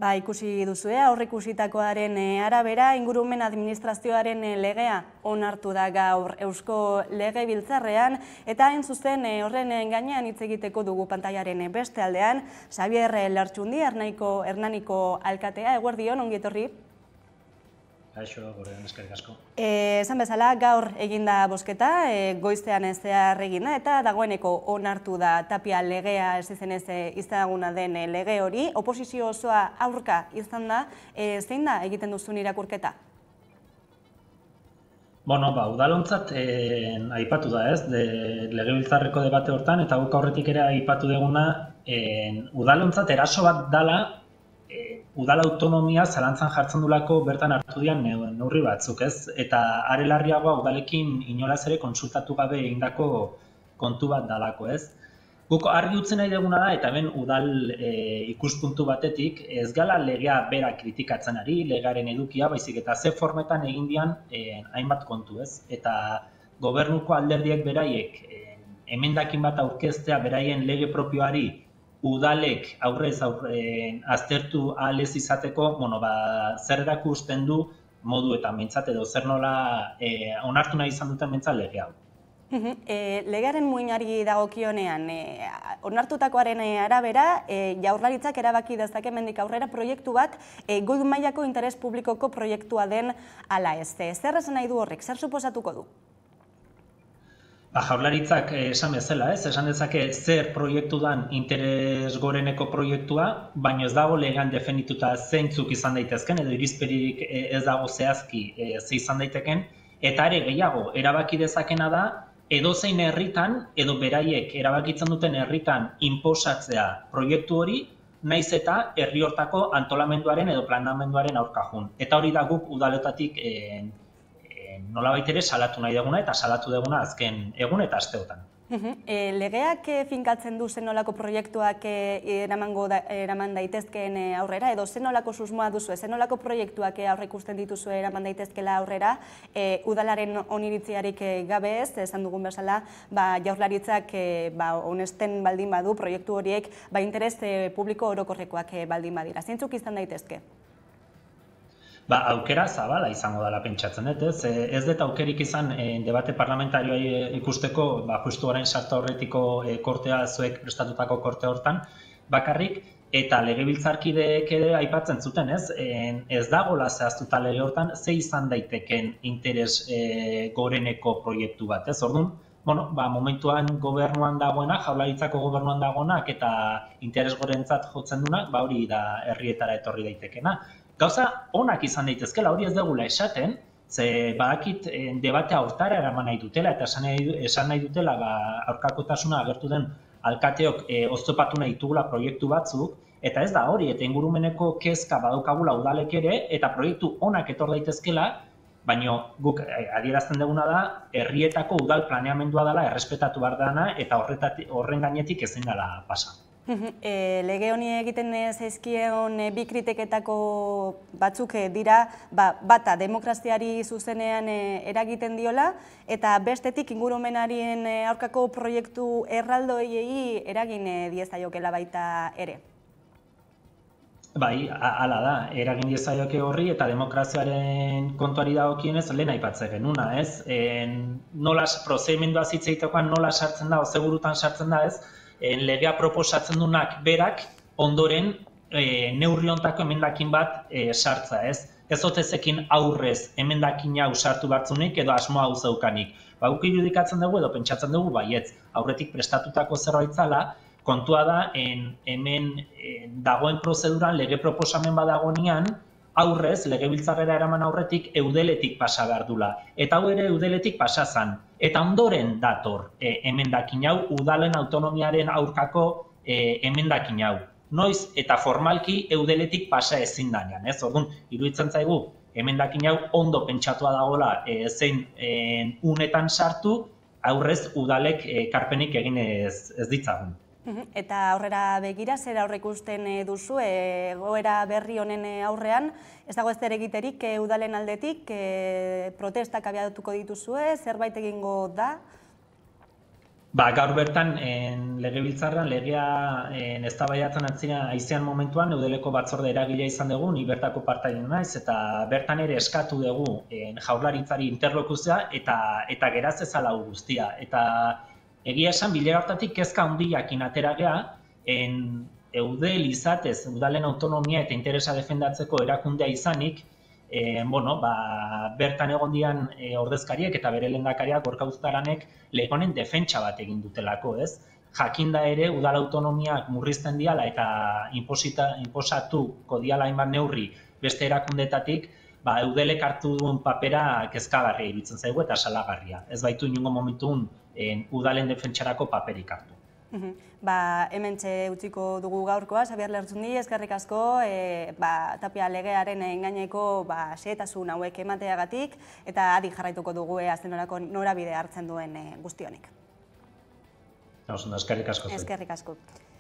Ikusi duzue, aurreikusitakoaren arabera, ingurumen administrazioaren legea onartu da gaur Eusko Legebiltzarrean, eta hain zuzen horren gainean hitz egiteko dugu pantailaren beste aldean, Xabier Lertxundi, Hernaniko alkatea, eguerdion, ongi etorri. Kaixo, gorean eskerrik asko. Esan bezala, gaur eginda bozketa, goiztean zehar egina, eta dagoeneko onartu da Tapia legea ez izenez izaguna den lege hori. Oposizio osoa aurka izan da, zein da egiten duzun irakurketa? Udalontzat aipatu da ez, legebiltzarreko debate hortan, eta guk aurretik ere aipatu duguna, udalontzat eraso bat dala, udal autonomia zalantzan jartzen dulako bertan hartu dian neurri batzuk, ez? Eta are larriagoa udalekin inolaz ere kontsultatu gabe egindako kontu bat dalako, ez? Guk argi utzi nahi duguna da, eta hemen udal ikuspuntu batetik, ez gala legea bera kritikatzen ari, legearen edukia, baizik eta ze formetan egin dian hainbat kontu, ez? Eta gobernuko alderdiek beraiek emendakin bat aurkeztea beraien lege propioari udalek aurrez aztertu ahal ez izateko, zer erakusten du modu eta mentzat edo zer nola onartu nahi izan duten mentzat lege hau. Legearen muinari dagokionean, onartutakoaren arabera, Jaurlaritzak erabaki dezake hemendik aurrera proiektu bat goi mailako interes publikoko proiektua den ala ez. Zer esan nahi du horrek, zer suposatuko du? Jaurlaritzak esan bezala, esan dezake zer proiektu dan interes goreneko proiektua, baina ez dago legean definituta zeintzuk izan daitezken, edo irizpiderik ez dago zehazki ze izan daiteken, eta ere gehiago erabaki dezakena da, edozein herritan, edo beraiek erabakitzen duten herritan inposatzea proiektu hori, naiz eta herri hortako antolamenduaren edo planamenduaren aurka joan. Eta hori da guk udaletatik nolabait ere salatu nahi duguna eta salatu duguna azken egun eta asteotan. Legeak finkatzen du zenolako proiektuak eraman daitezkeen aurrera, edo zenolako susmoa duzu, zenolako proiektuak aurreikusten dituzu eraman daitezkela aurrera, udalaren oniritziarik gabe ez, esan dugun bezala, Jaurlaritzak onesten baldin badu proiektu horiek interes publiko orokorrekoak baldin badira. Zeintzuk izan daitezke? Aukera zabala izango dela pentsatzen dut, ez? Ez dut aukerik izan debate parlamentarioa ikusteko, justu orain sartu aurretiko kortea, zuek prestatutako korte hortan, bakarrik, eta legebiltzarkideek ere aipatzen zuten, ez? Ez dagoela zehaztuta lege hortan, ze izan daiteken interes goreneko proiektu bat, ez? Orduan, momentuan gobernuan dagoena, Jaurlaritzako gobernuan dagoenak eta interes gorentzat jotzen duenak, hori da herrietara etorri daitekena. Gauza onak izan daitezkela, hori ez dugula esaten, ze badakit debatea hortara eraman nahi dutela, eta esan nahi dutela aurkakotasuna agertu den alkateok oztopatu nahi ditugula proiektu batzuk, eta ez da hori, eta ingurumeneko kezka badaukagula udalek ere, eta proiektu onak etor daitezkela, baina guk adierazten duguna da, herrietako udal planeamendua dela, errespetatu behar dena, eta horren gainetik ezin dela pasa. Lege honi egiten zaizkion bi kritiketako batzuk dira, bata demokraziari zuzenean eragiten diola, eta bestetik ingurumenarien aurkako proiektu erraldoiei eragin diezaiokela baita ere. Hala da, eragin diezaioke horri eta demokraziaren kontuari dagokienez lehen aipatzen genuna, ez? Nola prozedimendua hitz egitekoan nola sartzen da, segurutan sartzen da, ez? Legea proposatzen dunak berak ondoren neurri hontako emendakin bat sartza, ez? Ez otezekin aurrez emendakin hau sartu batzunik edo asmo hau zeukanik. Guk irudikatzen dugu edo pentsatzen dugu baietz, aurretik prestatutako zerbait zela, kontua da hemen dagoen prozeduran lege proposamen badagoenean, aurrez, legebiltzarrera eraman aurretik, eudeletik pasa behar dula. Eta hau ere eudeletik pasa zan. Eta ondoren dator emendakin hau, udalen autonomiaren aurkako emendakin hau. Noiz eta formalki eudeletik pasa ezin danean, ez? Orduan, iruditzen zaigu, emendakin hau ondo pentsatua dagoela zein unetan sartu, aurrez udalek ekarpenik egin ez ditzagun. Eta aurrera begira, zer aurreikusten duzu, egoera berri honen aurrean, ez dago ez egiterik udalen aldetik, protestak abiatuko dituzue, zerbait egingo da? Gaur bertan, legebiltzarran, legea eztabaidatzen aizean momentuan, Eudeleko batzorde eragilea izan dugu, ni bertako partaide naiz, eta bertan ere eskatu dugu Jaurlaritzari interlokuzioa eta geraz ezala hau guztia. Eta egia esan, bilera hartatik kezka handiakin atera gea, Eudel izatez, udalen autonomia eta interesa defendatzeko erakundea izanik, bertan egon dian ordezkariek eta bere lehendakariak Gorka Uztaranek lege honen defentsa bat egin dutelako, ez? Jakinda ere udal autonomiak murrizten diala eta inposatuko diala hainbat neurri beste erakundetatik, Eudelek hartu duen papera kezkagarria iruditzen zaigu eta salagarria. Ez baitu inongo momentun udalen defentsarako paperik hartu. Hementxe utziko dugu gaurkoa, Xabier Lertxundi, eskerrik asko, Tapia legearen gaineko xehetasun hauek emateagatik, eta adi jarraituko dugu zenolako norabide hartzen duen guztionik. Eskerrik asko. Eskerrik asko.